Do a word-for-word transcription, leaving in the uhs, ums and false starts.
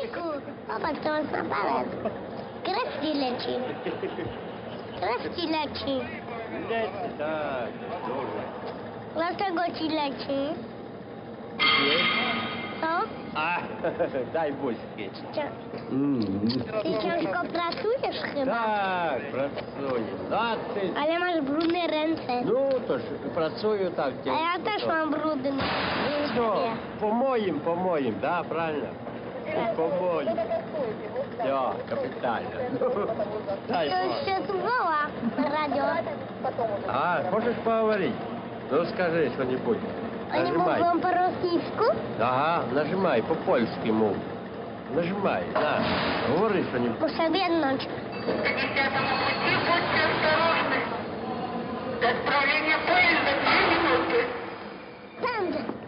Wujku, popatrz, to jest aparat. Krew ci leci. Krew ci leci. Leci, tak. Dobrze. Dlaczego ci leci? Co? A, daj buźki. Cia- Mm. Ty ciężko pracujesz chyba. Tak, pracuję. A ty... Ale masz brudne ręce. No to ж pracuję tak. A ja też mam brudne. No, по моим, по моим, да, правильно? По моим. Все, капитально. Дай To Бог. się tu woła na radio. А, хочешь поговорить? Ну скажи что-нибудь. Oni Нажимай. mówią po rosyjsku? Ага, нажимай, по-польски мов. Нажимай, на. Говори что-нибудь. Muszę wiednąć. Десятому пути будьте осторожны. До отправления поезда две минуты. Tam,